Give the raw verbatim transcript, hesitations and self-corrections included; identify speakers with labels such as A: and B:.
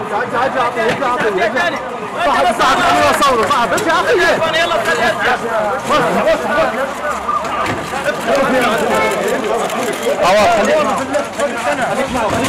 A: تعال تعال اعطيه اعطيه صاحب صاحب خليني اصوره صاحب انت يا اخي يلا خليها خلاص خليك معه خليك معه